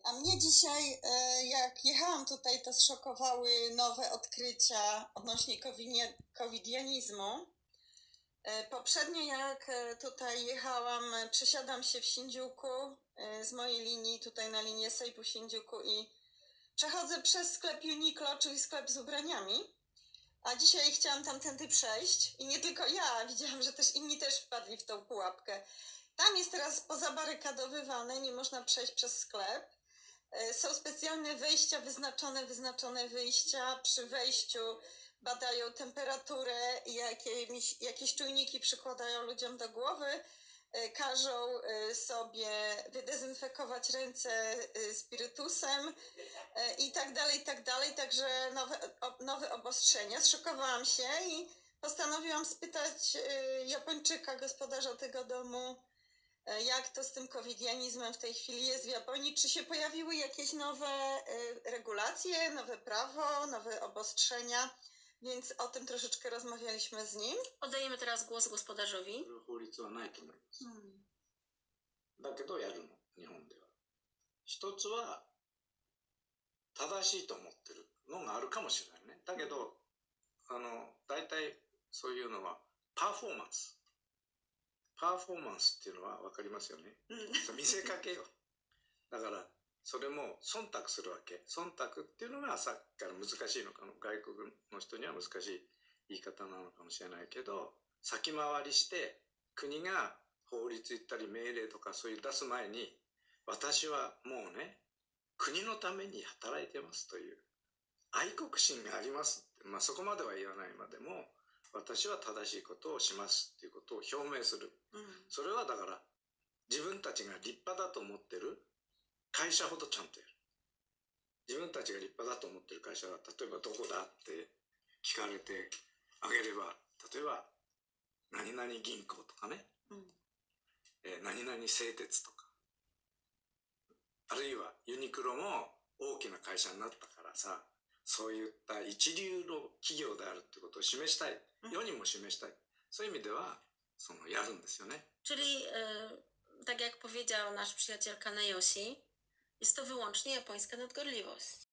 A mnie dzisiaj, jak jechałam tutaj, to zszokowały nowe odkrycia odnośnie covidianizmu. Poprzednio jak tutaj jechałam, przesiadam się w Shinjuku z mojej linii, tutaj na linię Seibu Shinjuku i przechodzę przez sklep Uniqlo, czyli sklep z ubraniami. A dzisiaj chciałam tamtędy przejść i nie tylko ja, widziałam, że też inni też wpadli w tą pułapkę. Tam jest teraz pozabarykadowywane, nie można przejść przez sklep. Są specjalne wejścia, wyznaczone wyjścia. Przy wejściu badają temperaturę i jakieś czujniki przykładają ludziom do głowy. Każą sobie wydezynfekować ręce spirytusem i tak dalej. Także nowe obostrzenia. Zszokowałam się i postanowiłam spytać Japończyka, gospodarza tego domu, jak to z tym covidianizmem w tej chwili jest w Japonii? Czy się pojawiły jakieś nowe regulacje, nowe prawo, nowe obostrzenia? Więc o tym troszeczkę rozmawialiśmy z nim. Oddajemy teraz głos gospodarzowi. 法律はないと思います。だけどやるの、日本では。一つは正しいと思ってるのがあるかもしれないね。だけど、大体そういうのはパフォーマンス。パフォーマンスっていうのは分かりますよね。見せかけよ。だからそれも忖度するわけ。忖度っていうのがさっきから難しいのかな。外国の人には難しい言い方なのかもしれないけど、先回りして国が法律言ったり命令とかそういう出す前に、私はもうね、国のために働いてますという愛国心がありますって、まあそこまでは言わないまでも、私は正しいことをしますっていうことを表明する。それはだから自分たちが立派だと思ってる会社ほどちゃんとやる。自分たちが立派だと思ってる会社は例えばどこだって聞かれてあげれば、例えば何々銀行とかね、何々製鉄とか、あるいはユニクロも大きな会社になったからさ、そういった一流の企業であるってことを示したい、世にも示したい、そういう意味ではやるんですよね。 Czyli tak jak powiedział nasz przyjaciel Kaneyoshi, jest to wyłącznie japońska nadgorliwość.